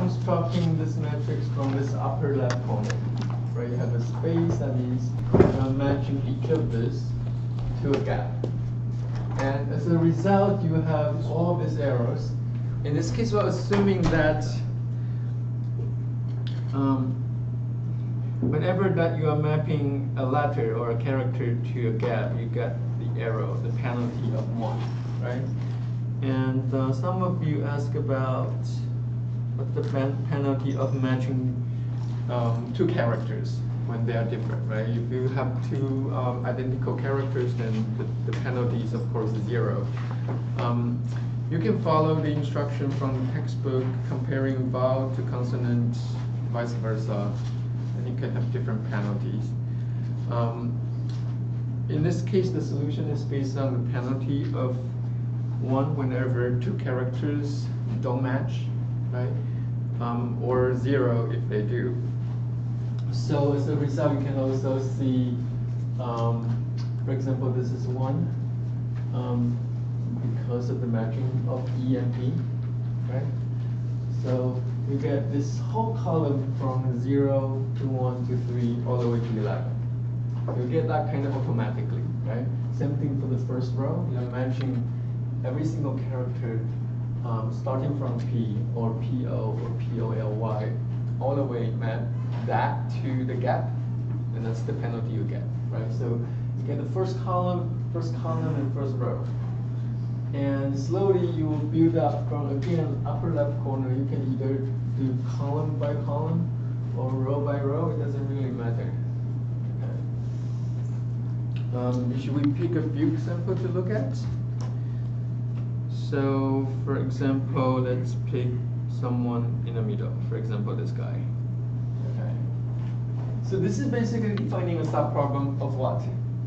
constructing this matrix from this upper left corner, right? You have a space that means matching each of this to a gap. And as a result, you have all of these arrows. In this case, we're assuming that whenever that you are mapping a letter or a character to a gap, you get the arrow, the penalty of 1, right? And some of you ask about what's the penalty of matching two characters when they are different, right? If you have two identical characters, then the penalty is, of course, 0. You can follow the instruction from the textbook comparing vowel to consonant, vice versa, and you can have different penalties. In this case, the solution is based on the penalty of 1 whenever two characters don't match, right? Or 0 if they do. So as a result, you can also see, for example, this is 1 because of the matching of E and P, right? So you get this whole column from 0 to 1 to 3 all the way to 11. You get that kind of automatically, right? Same thing for the first row. You're matching every single character starting from P or PO or POLY all the way map that to the gap, and that's the penalty you get, right? So you get the first column, and first row. And slowly you will build up from, again, upper left corner. You can either do column by column or row by row. It doesn't really matter. Okay. Should we pick a few examples to look at? So, for example, let's pick someone in the middle. For example, this guy. Okay. So this is basically defining a subproblem of what?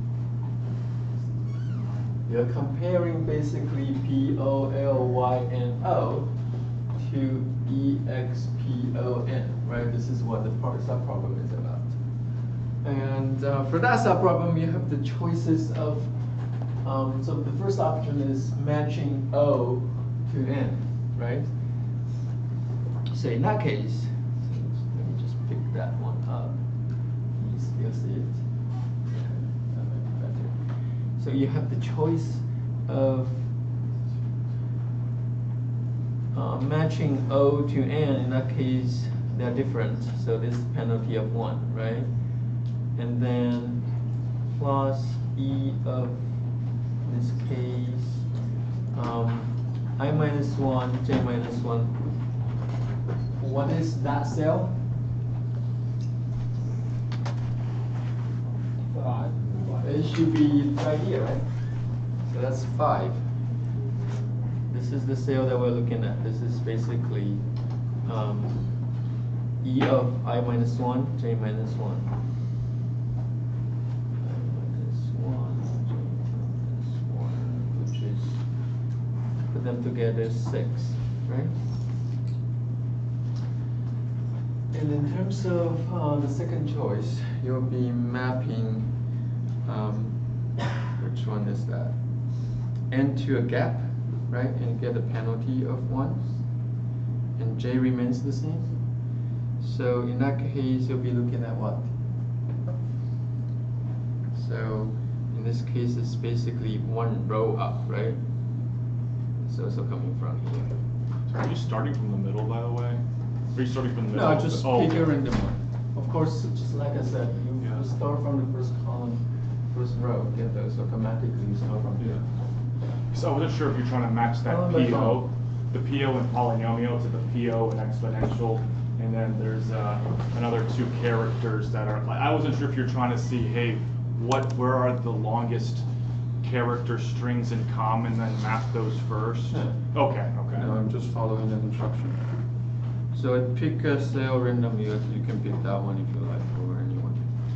You're comparing basically P, O, L, Y, and O to E, X, P, O, N, right? This is what the subproblem is about. And for that subproblem, you have the choices of, so the first option is matching O to N, right? So in that case, let me just pick that one up. You still see it? That might be better. So you have the choice of matching O to N. In that case, they're different. So this is penalty of 1, right? And then plus E of, in this case, I minus 1, J minus 1. What is that cell? 5. It should be right here, right? So that's 5. This is the cell that we're looking at. This is basically E of I minus 1, J minus 1. I minus 1, J minus 1, which is, put them together, 6, right? And in terms of the second choice, you'll be mapping, which one is that? N to a gap, right? And get a penalty of 1. And J remains the same. So in that case, you'll be looking at what? So in this case, it's basically 1 row up, right? So coming from here. So are you starting from the middle, by the way? Are you starting from the middle? No, just pick a random one. Of course, just like I said, you start from the first column, first row, get those automatically. You start from here. So I wasn't sure if you're trying to match that PO, the PO and polynomial to the PO and exponential, and then there's another 2 characters that are. I wasn't sure if you're trying to see, hey, where are the longest character strings in common, then map those first. Yeah. Okay. No, I'm just following the instruction. So I pick a cell randomly. You can pick that one if you like, or anyone.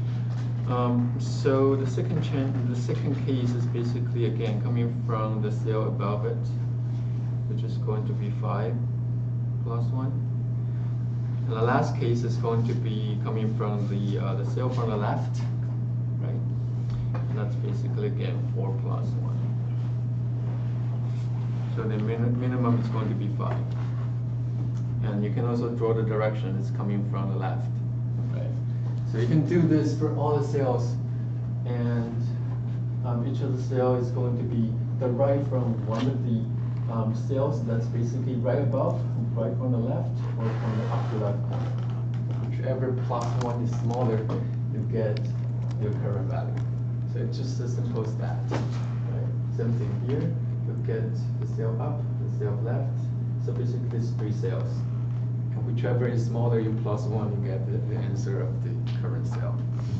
So the second case is basically again coming from the cell above it, which is going to be 5 plus 1. And the last case is going to be coming from the cell from the left, right? And that's basically again 4 plus 1. So the minimum is going to be 5. And you can also draw the direction it's coming from the left, right? So you can do this for all the cells, and each of the cell is going to be derived from one of the cells that's basically right above, right from the left, or from the upper left. Whichever +1 is smaller, you get your current value. So it's just as simple as that, right? Same thing here, you get the cell up, the cell left. So basically there's 3 cells. And whichever is smaller, you +1, you get the answer of the current cell.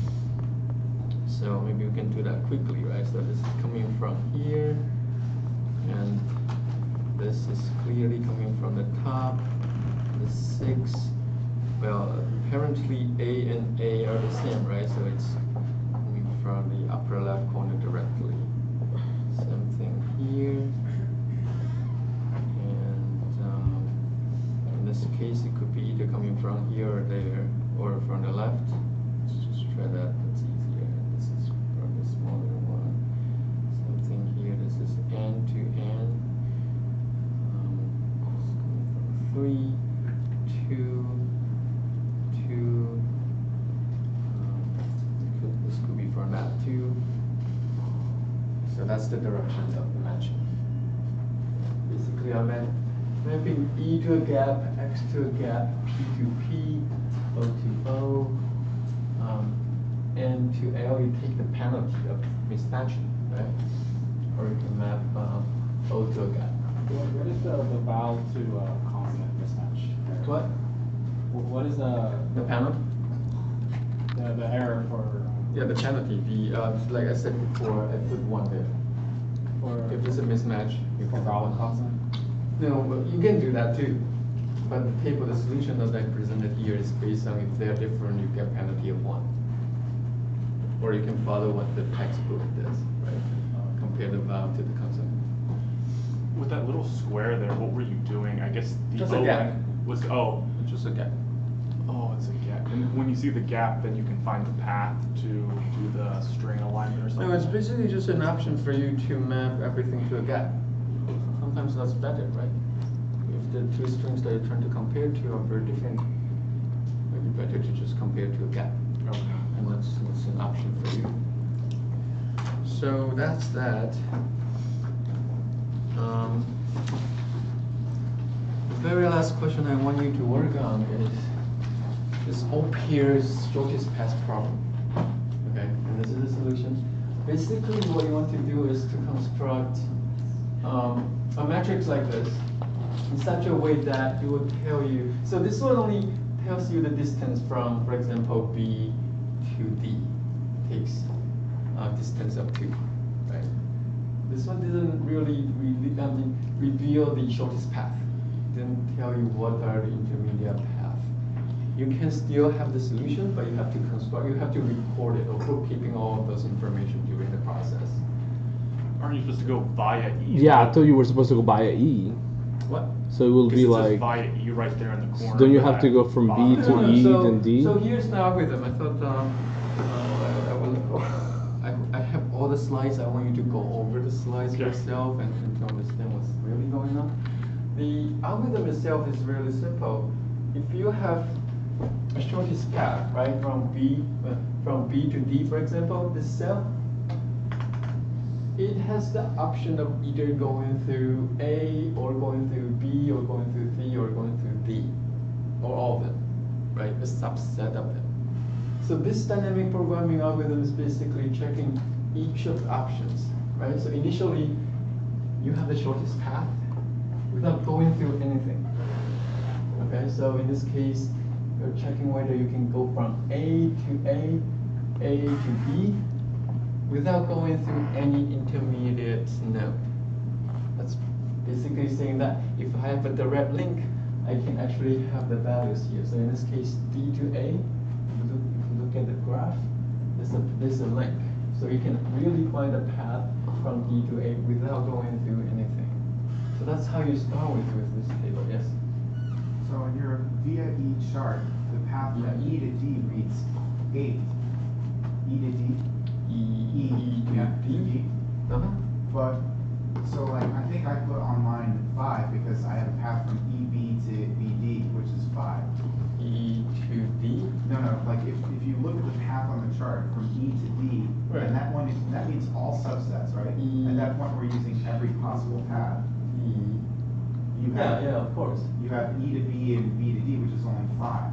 So maybe we can do that quickly, right? So this is coming from here, and this is clearly coming from the top. The 6, well, apparently A and A are the same, right? So it's coming from the upper left corner directly. Same thing here. And in this case, it could be either coming from here or there, or from the left. Let's just try that. That's easier. This is from the smaller one. Same thing here. This is N to N. It's coming from 3, 2, 2. This could be from that too. So that's the direction of the matching. Basically, I'm mapping E to a gap, X to a gap, P to P, O to O, N to L. You take the penalty of mismatching, right? Or you can map O to a gap. What is the vowel to consonant mismatch? What? What is the penalty? The error for? Yeah, the penalty. Like I said before, I put 1 there. For If it's a mismatch, you for can vowel put 1. consonant? No, but you can do that too. But the table, the solution that I presented here is based on if they're different, you get penalty of 1. Or you can follow what the textbook does, right? Compare the vowel to the consonant. With that little square there, what were you doing? I guess the Just a gap. was It's just a gap. Oh, it's a gap. And when you see the gap, then you can find the path to do the string alignment or something. No, it's basically just an option for you to map everything to a gap. Sometimes that's better, right? If the 2 strings that you're trying to compare to are very different, it might be better to just compare to a gap. Okay. And that's an option for you. So that's that. The very last question I want you to work on is this O'Pear's shortest path problem. Okay, and this is the solution. Basically, what you want to do is to construct a matrix like this in such a way that it will tell you. So this one only tells you the distance from, for example, B to D. It takes distance of 2, right? This one didn't really reveal the shortest path. It didn't tell you what are the intermediate path. You can still have the solution, but you have to construct. You have to record it or bookkeeping all of those information during the process. Aren't you supposed to go via E? Yeah, I thought you were supposed to go via E. What? So it will be It says like. via E right there in the corner. Don't you for have to that go from B bottom. to No, E so, then D? So here's the algorithm. I thought I have all the slides. I want you to go over the slides Okay. yourself and to understand what's really going on. The algorithm itself is really simple. If you have a shortest path, right, from B to D, for example, this cell, it has the option of either going through A or going through B or going through C or going through D, or all of them, right? A subset of them. So this dynamic programming algorithm is basically checking each of the options, right? So initially, you have the shortest path without going through anything. Okay, so in this case, you're checking whether you can go from A to B, without going through any intermediate node. That's basically saying that if I have a direct link, I can actually have the values here. So in this case, D to A, if you look at the graph, there's a link. So you can really find a path from D to A without going through anything. So that's how you start with this table, yes? So in your via E chart, the path from E to D reads 8. E to D. E yeah, to D. But, so like, I think I put on mine 5 because I had a path from EB B to BD, which is 5. E to D. No, like if you look at the path on the chart from E to D, Right. and that means all subsets, right? E. At that point, we're using every possible path. D. You have, Yeah, of course. You have E to B and B to D, which is only 5.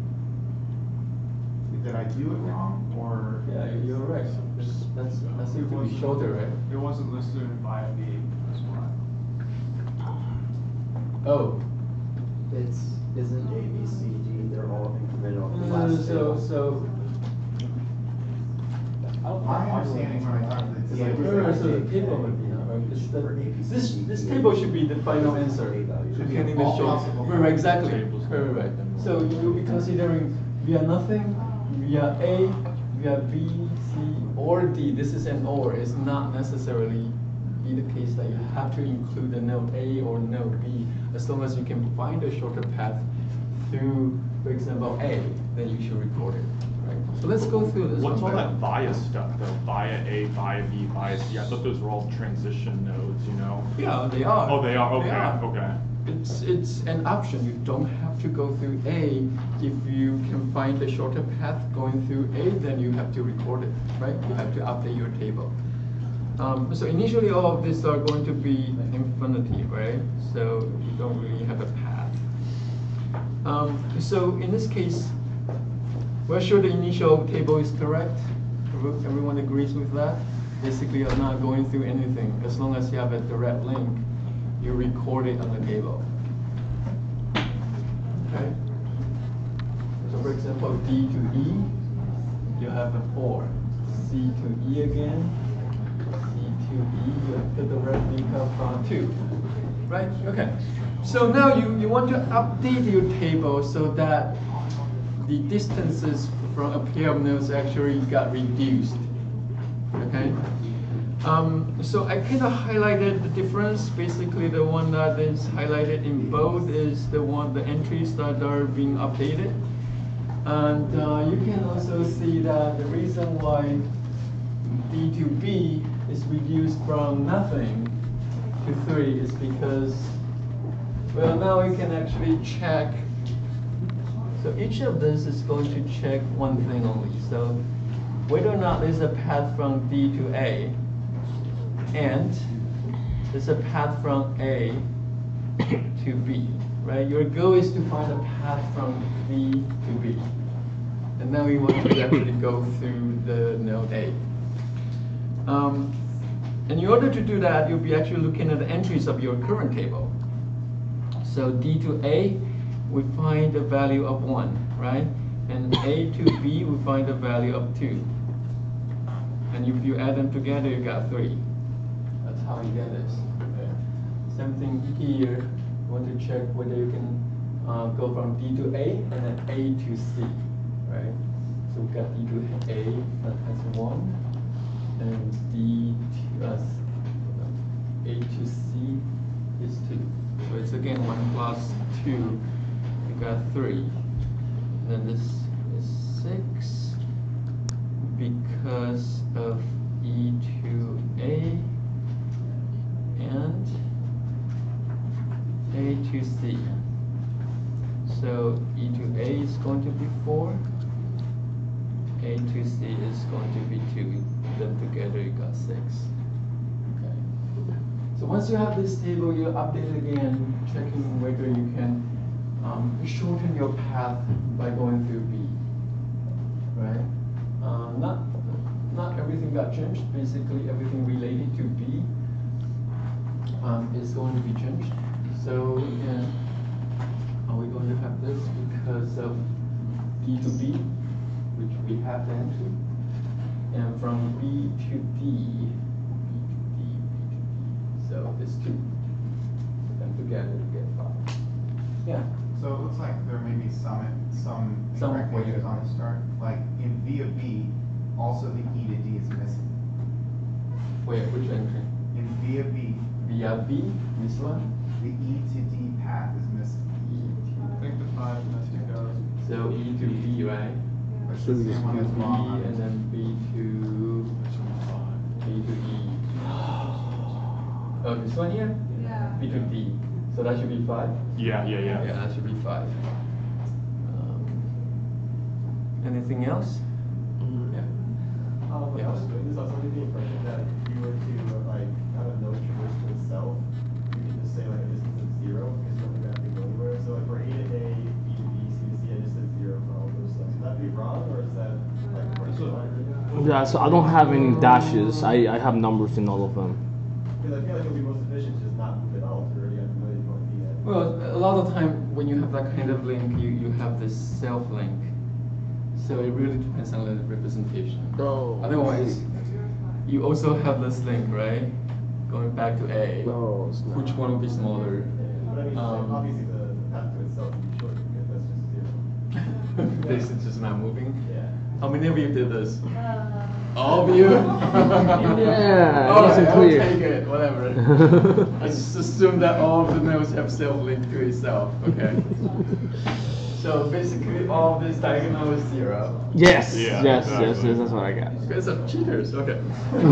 Did I do it wrong, or? Yeah, you're right. That's it to be shorter, right? It wasn't listed in via B, that's why. Oh. Isn't A, B, C, D, they're all incremental class So. My understanding when I talked to the TA was Remember, that so the A- table would be, right? For A, B, C, This D, table should be the final answer. Should be Depending all the short. possible Right, exactly. tables. Right. So you'll be considering via nothing, via A, via B, C, or D. This is an or. It's not necessarily be the case that you have to include the node A or node B. As long as you can find a shorter path through, for example, A, then you should record it. Right? So let's go through this. What's all one. that via stuff though? Via A, via B, via C. I thought those were all transition nodes, you know? Yeah, they are. Oh, they are. Okay. They are. Okay. It's an option. You don't have to go through A. If you can find a shorter path going through A, then you have to record it, right? You have to update your table. So initially, all of these are going to be infinity, right? So you don't really have a path. So in this case, we're sure the initial table is correct. Everyone agrees with that. Basically, you're not going through anything. As long as you have a direct link, you record it on the table. Okay? So for example, D to E, you have a 4. C to E again. C to E, you have the direct link of 2. Right? Okay. So now you want to update your table so that the distances from a pair of nodes actually got reduced. Okay? So I kind of highlighted the difference. Basically, the one that is highlighted in bold is the entries that are being updated. And you can also see that the reason why D to B is reduced from nothing to 3 is because, well, now we can actually check. So each of this is going to check one thing only. So whether or not there's a path from D to A, and there's a path from A to B, right? Your goal is to find a path from B to B. And now we want to actually go through the node A. And in order to do that, you'll be actually looking at the entries of your current table. So D to A, we find a value of 1, right? And A to B, we find a value of 2. And if you add them together, you got 3. That's how you get this. Okay. Same thing here. You want to check whether you can go from D to A and then A to C, right? So we got D to A that has 1, and D to A to C is 2. So it's again 1 plus 2. You got 3. And then this is 6 because of E to A and A to C. So E to A is going to be 4. A to C is going to be 2. Then together you got 6. Okay. So once you have this table, you update it again, checking whether you can shorten your path by going through B. Right? Not everything got changed. Basically, everything related to B is going to be changed. So again, are we going to have this because of D to B, which we have the entry, and from B to D, so it's 2. And together you get 5. Yeah. So it looks like there may be some incorrect way entries on the start. Like in via B, also the E to D is missing. Where? Which entry? In via B, Via B, this one. the E to D path is missing. I think the 5 has to go. So E to B, right? That's the same one as B wrong. and then B to E. Oh, this one here? Yeah. B to D. So So that should be 5? Yeah, yeah, yeah. Yeah, that should be 5. Anything else? Yeah. When I was doing this, I was under the impression that if you were to like have a node traverse to itself, you could just say like a distance of 0 because you don't really have to go anywhere. So like for A to A, B to B, C to C, I just said 0 for all those stuff. Would that be wrong, or is that like correct? Yeah, so I don't have any dashes. I have numbers in all of them. Because I feel like it would be most efficient to just not move at all to already have to know that you're going to be at. Well, a lot of time when you have that kind of link, you have this self-link. So it really depends on the representation. Oh. Otherwise, you also have this link, right? Going back to A. No, it's not. Which one will be smaller? But I mean, obviously the path to itself would be short because that's just 0. This is just not moving. Yeah. How many of you did this? All of you? Yeah, All nice right, and clear. okay, good, whatever. I just assume that all of the nodes have self-link to itself, okay? So basically all of this diagonal is 0. Yes, Yeah, yes, exactly. yes, that's what I got. You guys are cheaters, okay.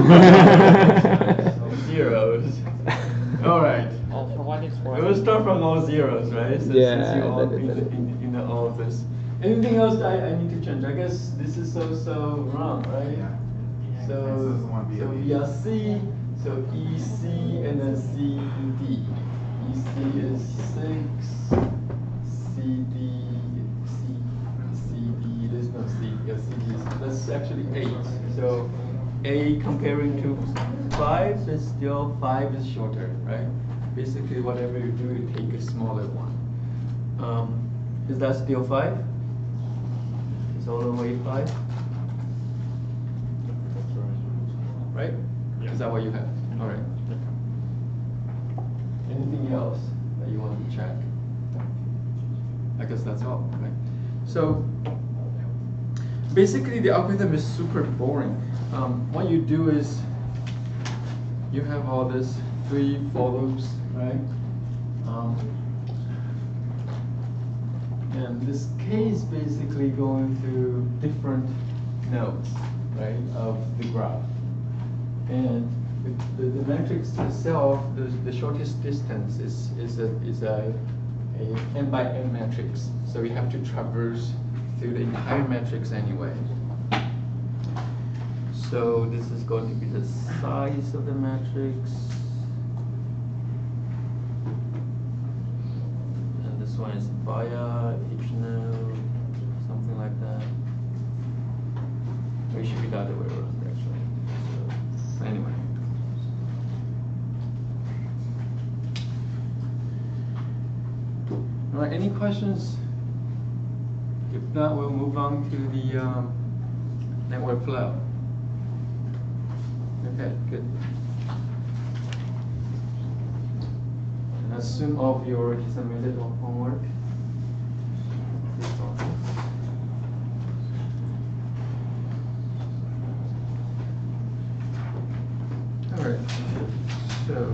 Zeros. Alright. Well, for what it's We'll worth. start from all zeros, right? So Yeah, since you all that is it. you know all of this. Anything else I need to change? I guess this is also wrong, right? Yeah. So, This is the one so BLE. we are C, so EC and then CD. EC is 6, CD, CD, there's no C, yeah, CD is, that's actually 8. So A comparing to 5 is still, 5 is shorter, right? Basically whatever you do, you take a smaller one. Is that still 5? Is all the way 5? Right? Yeah. Is that what you have? All right. Anything else that you want to check? I guess that's all, right? So basically the algorithm is super boring. What you do is you have all this 3 for loops, right? And this K is basically going through different nodes, right, of the graph. And the matrix itself, the shortest distance is a n by n matrix. So we have to traverse through the entire matrix anyway. So this is going to be the size of the matrix. And this one is via each node, something like that. Or it should be the other way around actually. So anyway. All right, any questions? If not, we'll move on to the network flow. Okay, good. And I assume all of you already submitted homework. All right, so.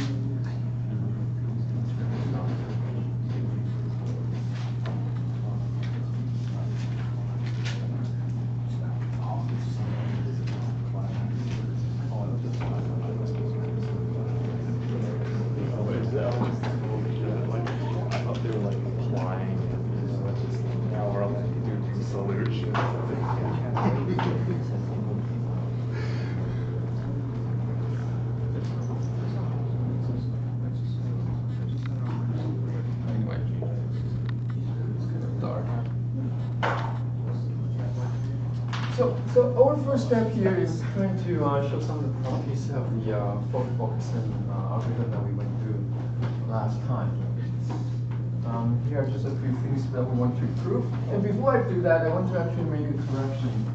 Anyway, it's kind of dark. So our first step here is going to show some of the properties of the Fox-Foxon algorithm that we went through last time. Here are just a few things that we want to prove. And before I do that, I want to actually make a correction.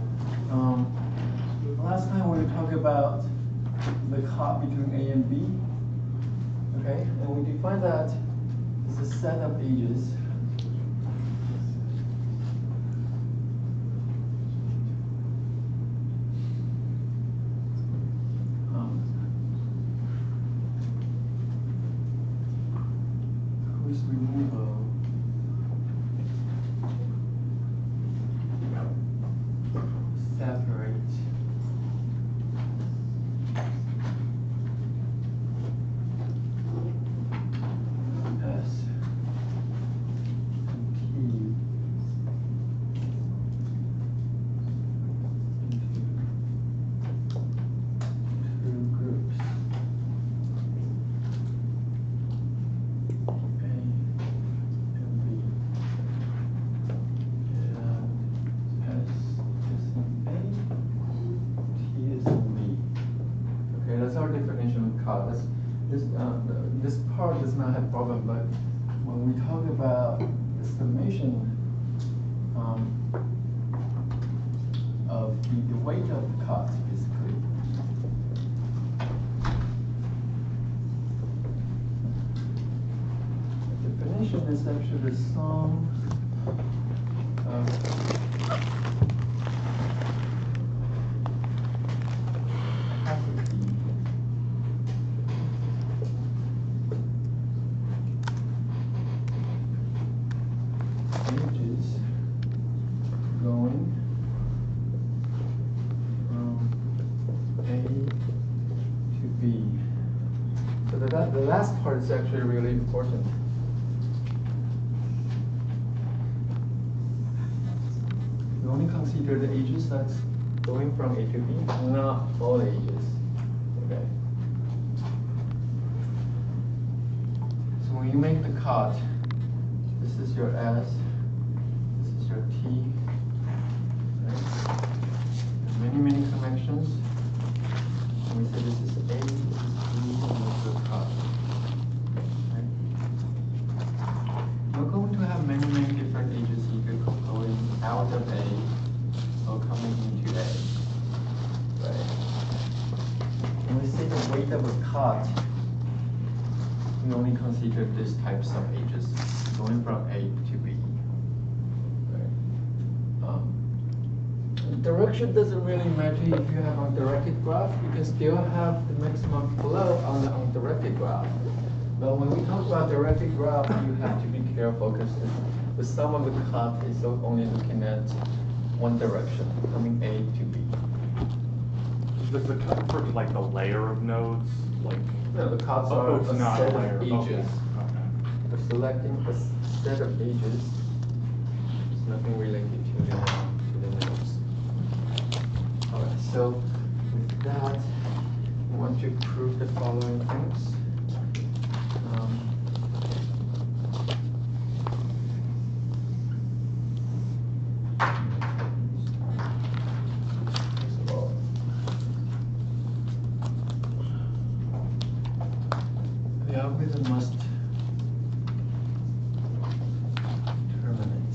Last time we were talking about the cut between A and B. Okay, and we defined that as a set of edges. Whose removal separate one does not have problem, but when we talk about the summation of the weight of the cut, basically. The definition is actually the sum of capacity edges going from A to B. So the last part is actually really important. You only consider the edges that's going from A to B, not all the edges. Okay. So when you make the cut, this is your S, this is your T. Right? Many connections. And we say this is A, this is B, and this is the cut. Right? We're going to have many different edges either going out of A or coming into A. Right? When we say the weight of a cut, we only consider these types of edges going from A to B. Right? Direction doesn't really matter if you have undirected graph. You can still have the maximum flow on the undirected graph. But when we talk about directed graph, you have to be careful because the sum of the cut is only looking at one direction, coming A to B. Does the cut for like the layer of nodes, like? No, the cuts Oh, are it's a not set a layer. of Okay. edges. Okay. We're selecting a set of edges. There's nothing related to the nodes. All right, so with that, we want to prove the following things. First of all, the algorithm must terminate.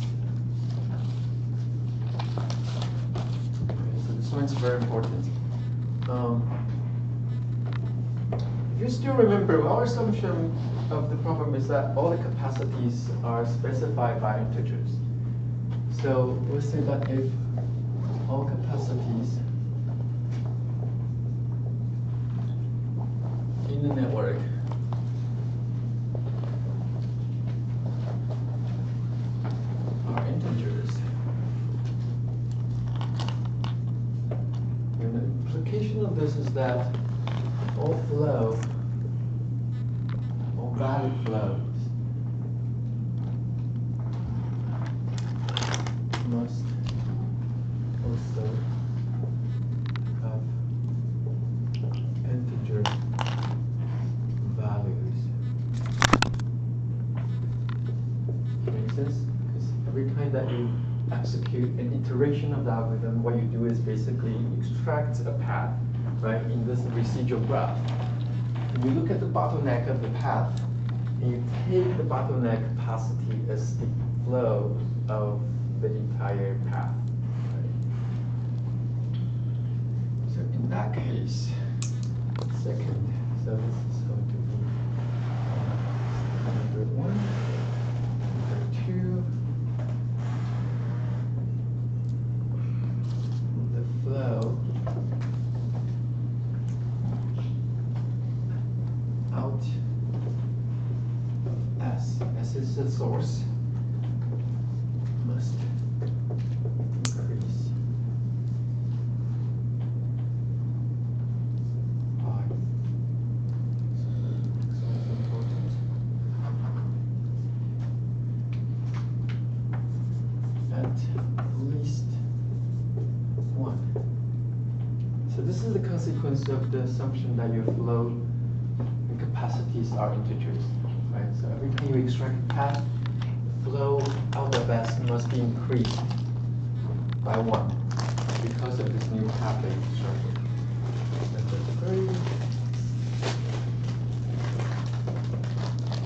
Okay, so this one's very important. If you still remember, our assumption of the problem is that all the capacities are specified by integers. So we'll say that if all capacities in the network are integers, and the implication of this is that all flow, all valid flows must also have integer values. Makes sense? Because every time that you execute an iteration of the algorithm, what you do is basically extract a path, right, in this residual graph. And you look at the bottleneck of the path, and you take the bottleneck capacity as the flow of the entire path. Right? So in that case, second, so this is going to be number 1, number 2. The flow out of S. S is the source. Must increase by. So important. At least 1. So this is the consequence of the assumption that your flow and capacities are integers, right? So every time you extract a path, the flow out of S must be increased by 1 because of this new path that you extracted. Number 3.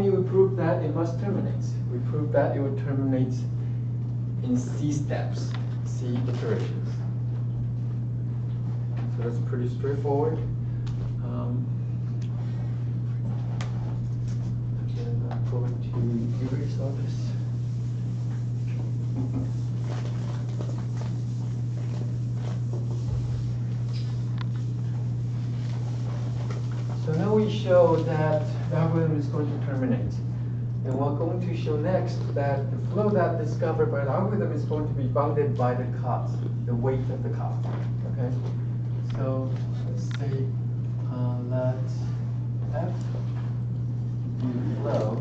me we prove that it must terminate. We prove that it will terminate in C steps, C iterations. So that's pretty straightforward. Again, I'm going to erase all this. So now we show that the algorithm is going to terminate. And we're going to show next that the flow that discovered by the algorithm is going to be bounded by the cut, the weight of the cut. Okay? So let's say let F be flow.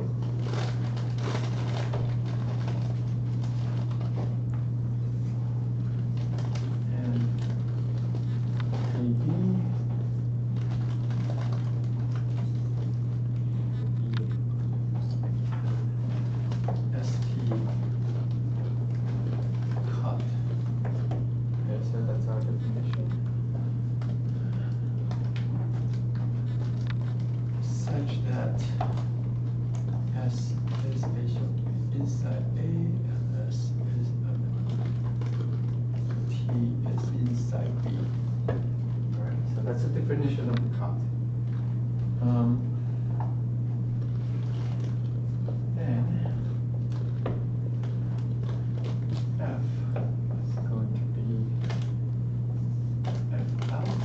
And AB ST cut. Okay, so that's our definition. Such that S is spatial inside A and S is T is inside B. Alright, so that's the definition of the cut. Then F is going to be F out.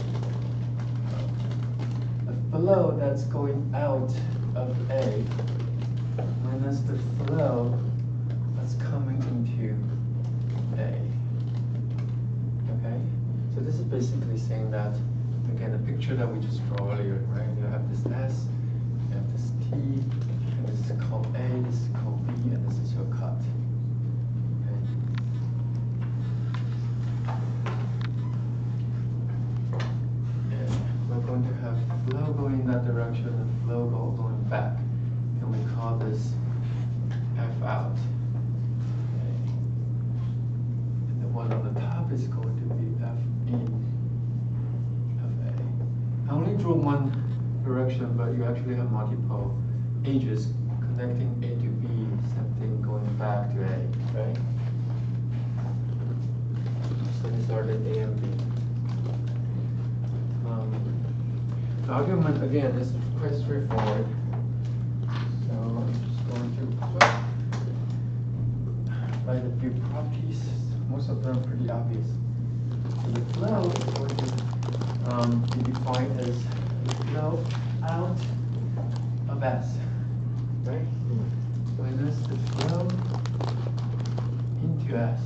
The flow that's going out of A minus the flow that's coming into A. Okay? So this is basically saying that, again, the picture that we just drew earlier, right? You have this S, you have this T, and this is called A, this is called B, and this is your cut. Okay? And we're going to have flow going in that direction and flow going back. And we call this F out. Okay. And the one on the top is going to be F in of A. I only drew one direction, but you actually have multiple edges connecting A to B, same thing going back to A, right? So these are the A and B. The argument, again, is quite straightforward. So I'm just going to write a few properties. Most of them are pretty obvious. So the flow is going to be defined as the flow out of S, right? Minus the flow into S.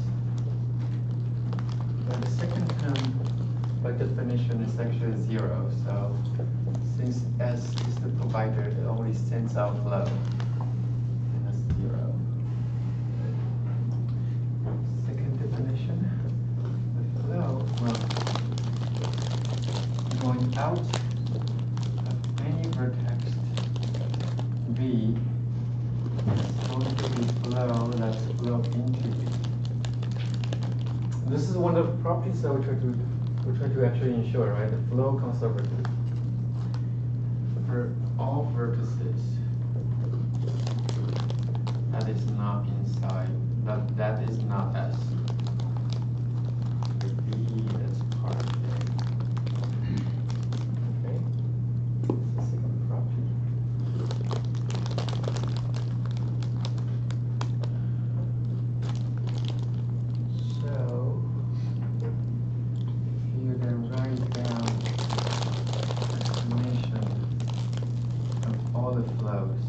And the second term, by definition, is actually 0. So since S is the provider, it only sends out flow. And that's 0. Second definition, the flow going out of any vertex V is going to be flow that's flow into B. This is one of the properties that we try to actually ensure, right? The flow conservative for all vertices that is not inside, that is not S. The B is part of A. Okay? That's the second property. So you then write down estimation of all the flows.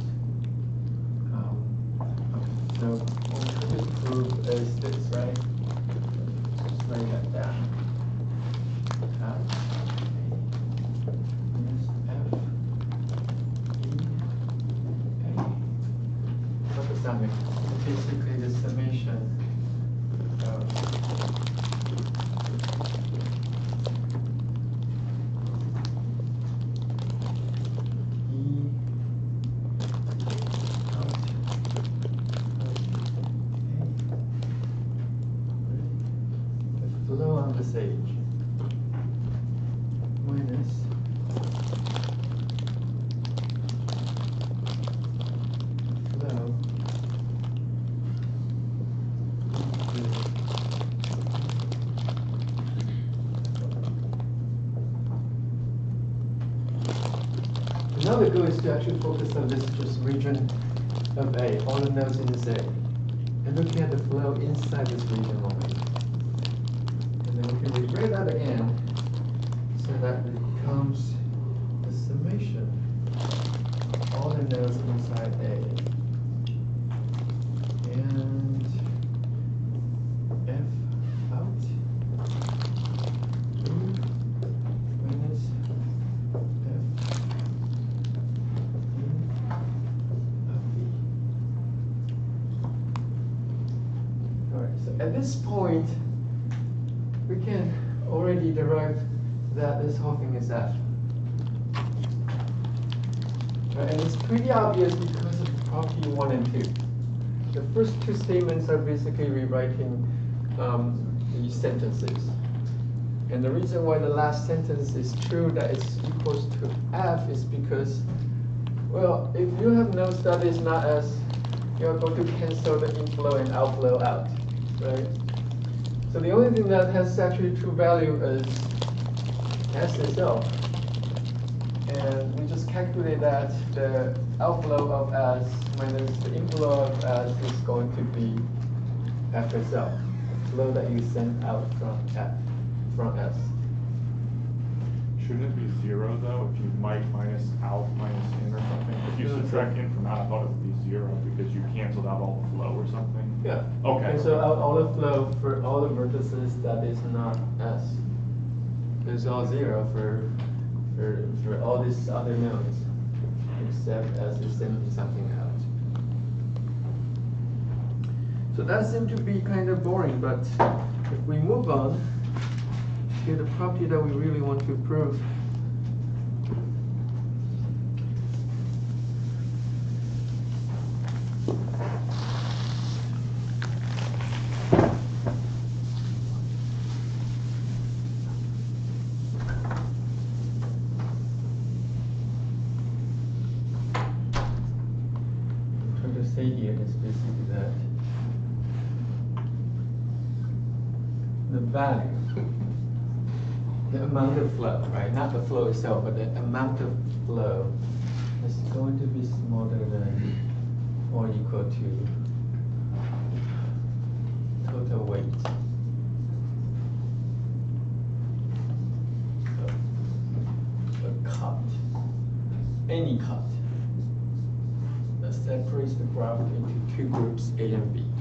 Okay, so what we could prove is this, right? Just write that down. F minus F E A. What does that mean? Basically the summation of flow on this edge minus now the goal is to actually focus on this just region of A, all the nodes in this A, and looking at the flow inside this region only. And then we can rewrite that again, so that it becomes the summation of all the nodes inside A. And F out minus F in of B. Alright, so at this point, we can already derive that this whole thing is F. Right, and it's pretty obvious because of property 1 and 2. The first two statements are basically rewriting these sentences. And the reason why the last sentence is true, that it's equals to F, is because, well, if you have nodes that is not S, you're going to cancel the inflow and outflow out, right? So the only thing that has actually true value is S itself. And we just calculate that the outflow of S minus the inflow of S is going to be F itself, the flow that you send out from F, from S. Shouldn't it be 0 though, if you might minus out minus in or something? If you subtract in from out, I thought it would be 0 because you canceled out all the flow or something. Yeah. Okay. And so out all the flow for all the vertices that is not S. It's all 0 for all these other nodes, except S is sending something out. So that seemed to be kind of boring, but if we move on to the property that we really want to prove, here is basically that the value, the amount of flow, right? Not the flow itself, but the amount of flow is going to be smaller than or equal to total weight of a cut, any cut. Separates the graph into two groups, A and B.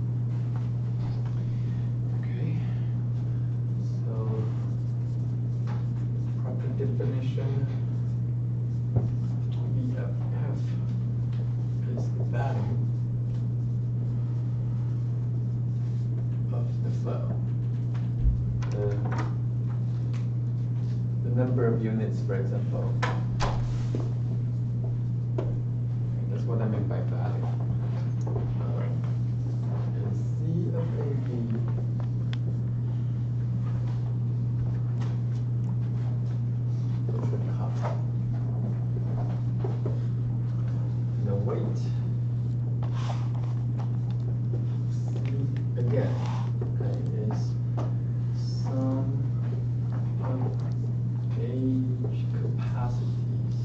Okay, so proper definition, V of F is the value of the flow, the number of units, for example. What I mean by value. And C of AB is the cut. The weight. C again, okay, is sum of gauge capacities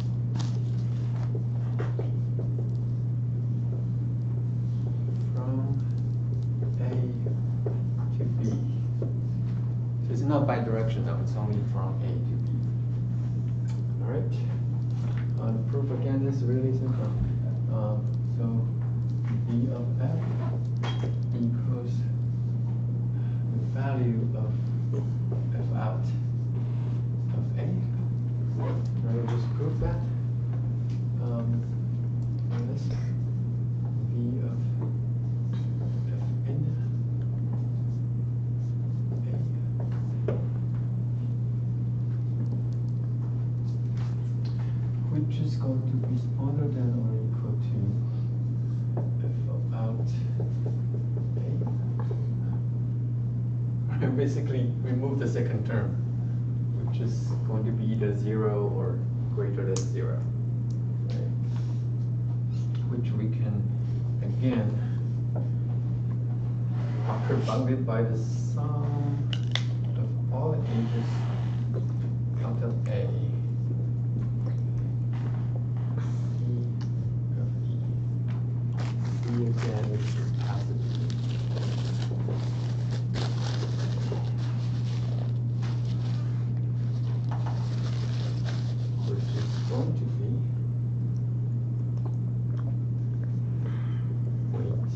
not bidirectional, it's only from A to B. All right. The proof again is really simple. So V of F equals the value of F out of A. Now we'll just prove that. Minus V of F in which is going to be smaller than or equal to F out A. Basically, remove the second term, which is going to be either 0 or greater than 0. Right? Which we can, again, are bounded by the sum of all edges out of A. again is capacity. Which is going to be weight.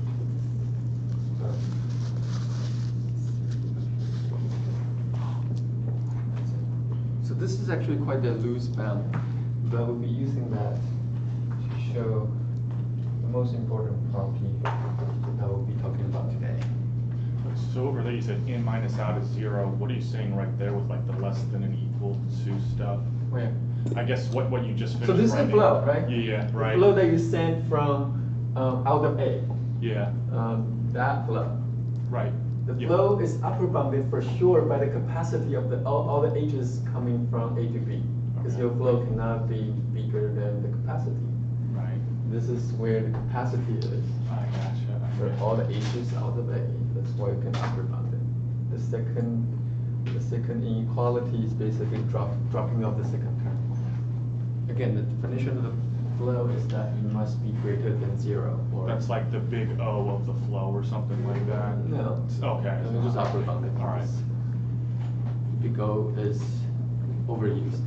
So this is actually quite a loose bound, but we'll be using that to show the most important property that we'll be talking about today. So over there you said in minus out is 0. What are you saying right there with like the less than and equal to stuff? Where? I guess what you just finished So this is a writing. flow, right? Yeah, The right. flow that you send from out of A. Yeah, That flow. right. The Yeah. flow is upper bounded for sure by the capacity of all the H's coming from A to B. Because Okay. your flow cannot be bigger than the capacity. Right. This is where the capacity is. I gotcha. For all the H's out of A. That's why you can upper bound it. The second inequality is basically dropping off the second term. Again, the definition of the flow is that it must be greater than 0. Or That's like the big O of the flow or something like that. no. Okay. Let me just upper bound it. All right. Big O is overused.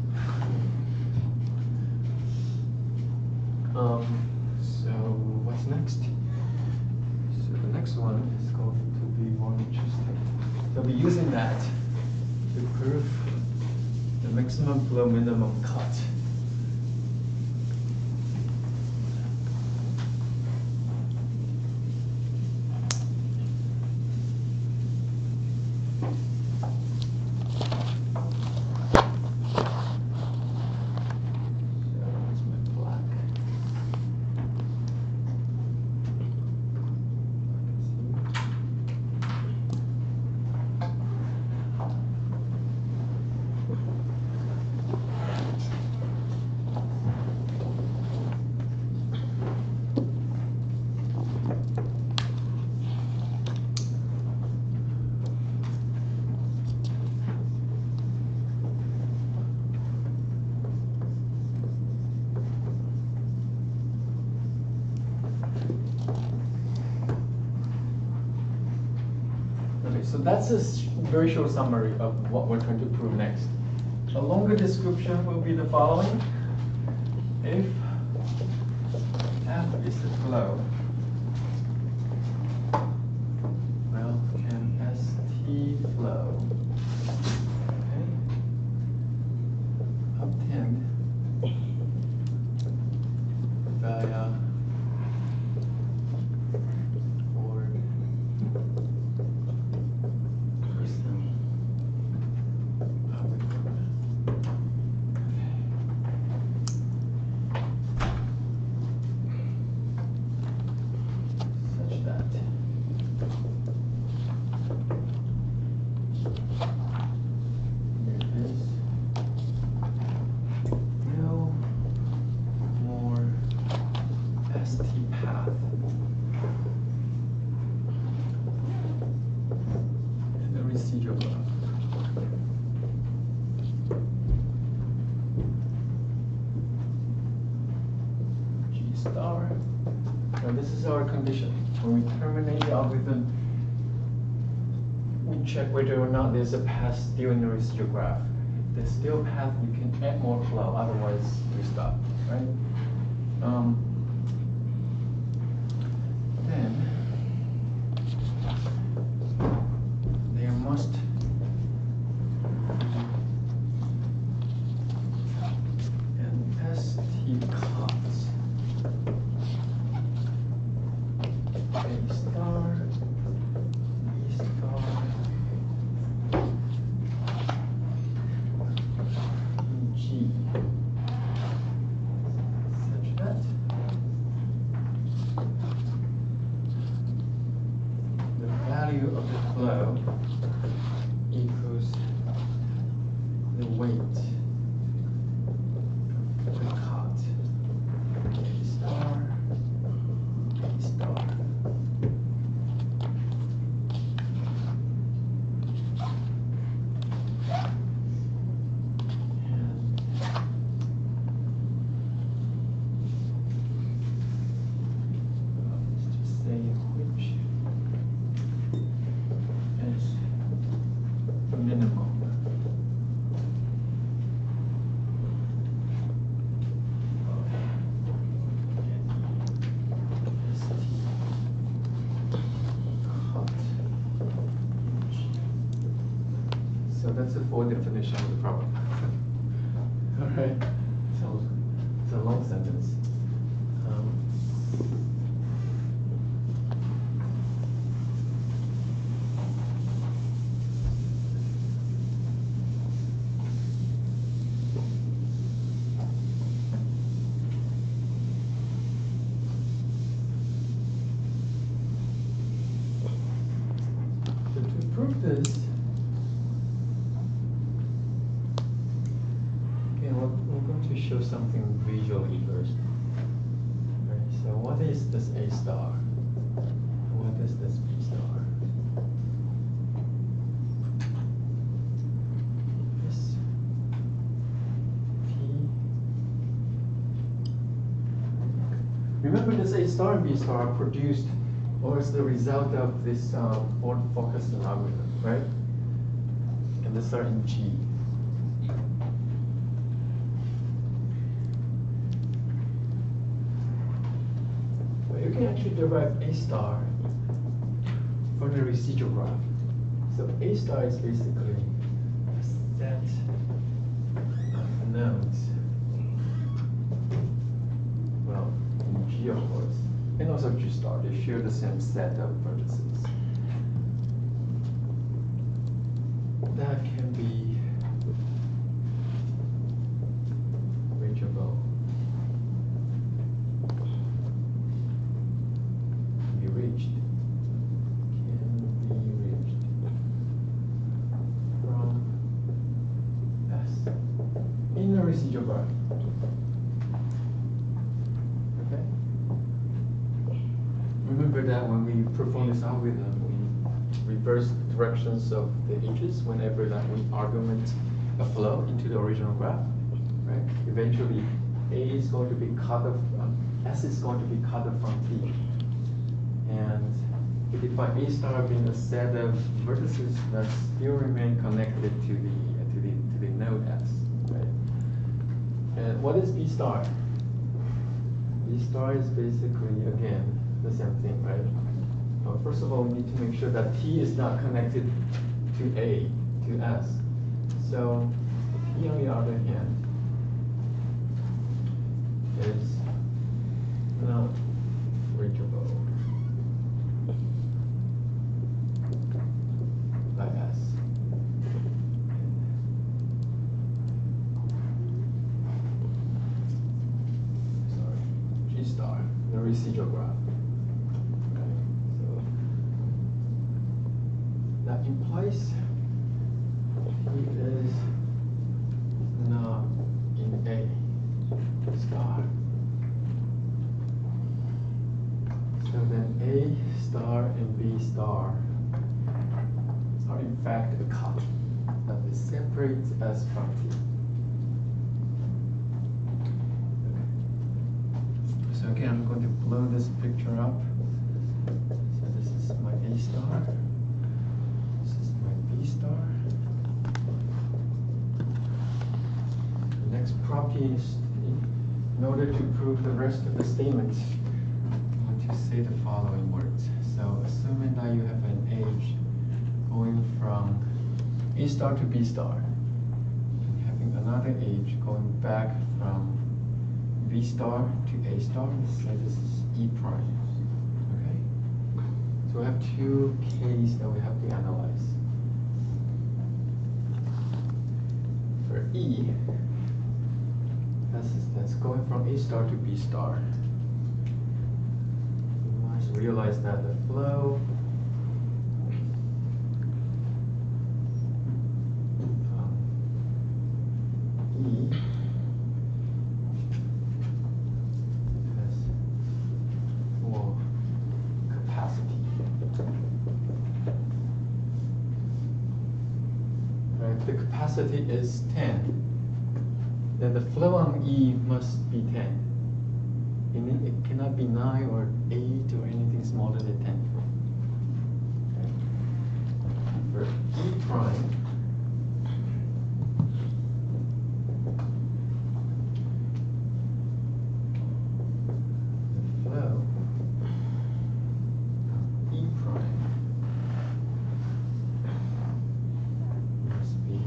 So what's next? So the next one is going to be more interesting. So we'll be using that to prove the maximum flow minimum cut. So where's my black? Okay, so that's a very short summary of what we're trying to prove next. A longer description will be the following. If F is the flow, well, can ST flow, okay, obtained via chord system. Such that there is no more ST path in the residual graph. G star. Now this is our condition. When we terminate the algorithm, we check whether or not there's a path still in the residual graph. If there's still a path, we can add more flow, otherwise we stop, right? Then there must be an ST cos A star, B star, G, such that the value of the flow equals the weight of the cut. A star, B star. So that's the full definition of the problem. All right. So it's a long sentence. So to prove this, okay, we're going to show something visually first. Right, so what is this A star? What is this B star? This P. Remember, this A star and B star are produced or as the result of this focus algorithm, right? And this are in G. But you can actually derive A star from the residual graph. So A star is basically a set of nodes. Well, in G of course. And also G star, they share the same set of vertices. That can be reachable, can be reached from S in the residual graph. Okay? Remember that when we perform this algorithm, we reverse the directions of the edges whenever that we argument a flow into the original graph, right? Eventually, A is going to be cut off, S is going to be cut off from T. And we define A star being a set of vertices that still remain connected to the node S, right? And what is B star? B star is basically, again, the same thing, right? Well, first of all, we need to make sure that T is not connected to A, to S. So T, on the other hand, is not reachable by S. Sorry, G star, the residual graph. That implies he is not in A star. So then A star and B star are in fact a cut that is separate S from T. So again, I'm going to blow this picture up. So this is my A star. Star. The next property is, in order to prove the rest of the statement, I want to say the following words. So assuming that you have an edge going from A star to B star, and having another edge going back from B star to A star, let's say this is E prime. Okay? So we have two cases that we have to analyze. For E, that's going from A star to B star. You must realize that the flow from E has more capacity. Right, the capacity is 10. Then the flow on E must be 10. And it cannot be 9 or 8 or anything smaller than 10. Okay. For E prime, the flow of E prime must be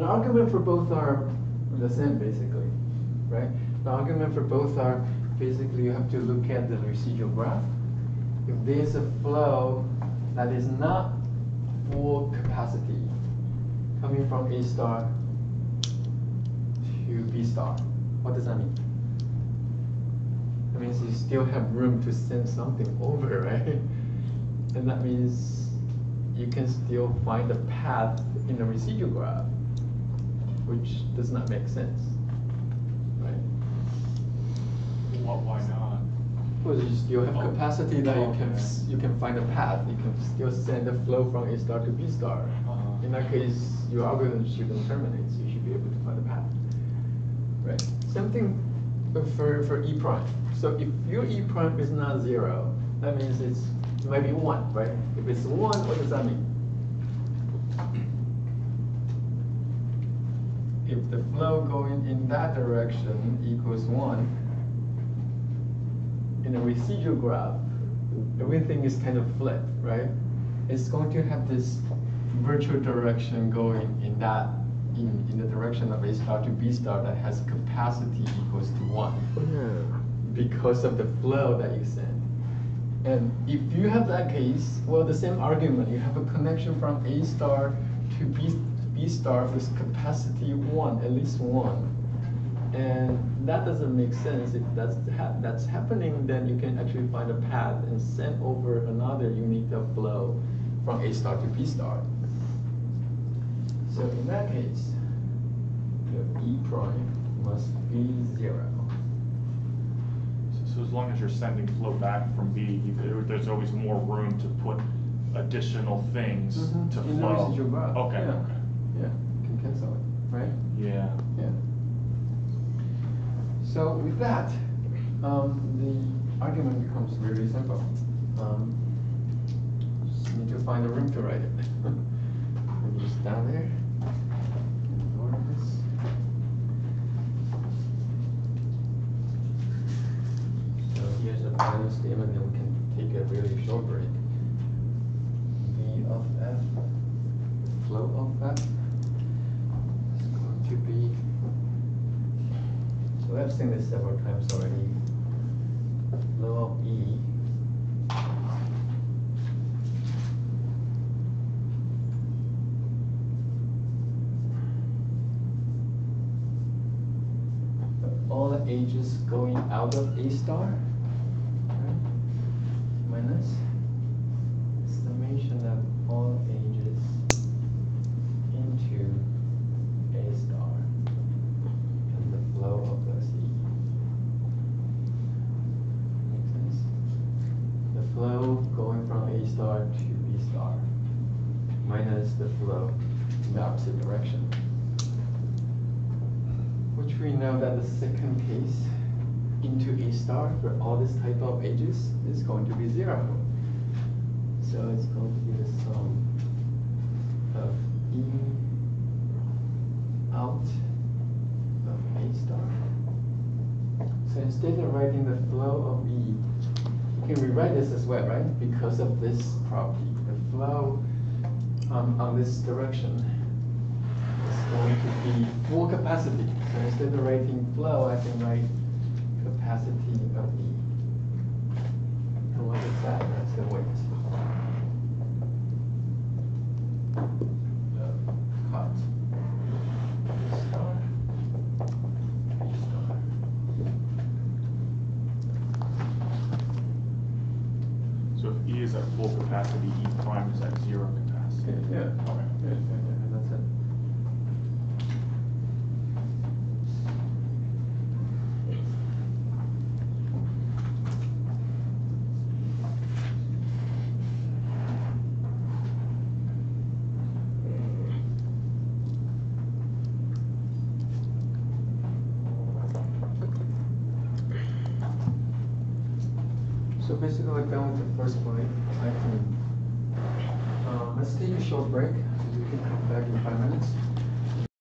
the argument for both are the same basically, right? The argument for both are basically you have to look at the residual graph. If there's a flow that is not full capacity coming from A star to B star, what does that mean? That means you still have room to send something over, right? And that means you can still find a path in the residual graph, which does not make sense, right? Why not? Well, you still have capacity that you can find a path. You can still send a flow from A star to B star. In that case, your algorithm shouldn't terminate, so you should be able to find a path, right? Same thing for E prime. So if your E prime is not 0, that means it might be 1, right? If it's 1, what does that mean? If the flow going in that direction equals 1, in a residual graph, everything is kind of flipped, right? It's going to have this virtual direction going in the direction of A star to B star that has capacity equals to 1 because of the flow that you send. And if you have that case, well, the same argument, you have a connection from A star to B star with capacity 1, at least 1. And that doesn't make sense. If that's happening, then you can actually find a path and send over another unit of flow from A star to B star. So in that case, your E prime must be 0. So as long as you're sending flow back from B, there's always more room to put additional things to in the flow. residual graph. Okay. Yeah. Okay. Yeah, you can cancel it, right? Yeah. Yeah. So with that, the argument becomes really simple. Just need to find a room to write it. And just down there. Ignore this. So here's the final statement, then we can take a really short break. V of f, flow of f is going to be. So I've seen this several times already. Flow of E all the ages going out of A star, right? Minus summation of all ages into A star and the flow of the C. Make sense? The flow going from A star to B star minus the flow in the opposite direction. Which we know that the second case into A star for all this type of ages is going to be 0. So it's going to be the sum of E out of A star. So instead of writing the flow of E, you can rewrite this as well, right? Because of this property. The flow on this direction is going to be full capacity. So instead of writing flow, I can write capacity of E. And what is that? That's the weight of hot star, B star. So if E is at full capacity, E prime is at 0 capacity. Yeah. Okay. Yeah, that's it. So basically, we're done with the first point. I can let's take a short break. We can come back in 5 minutes.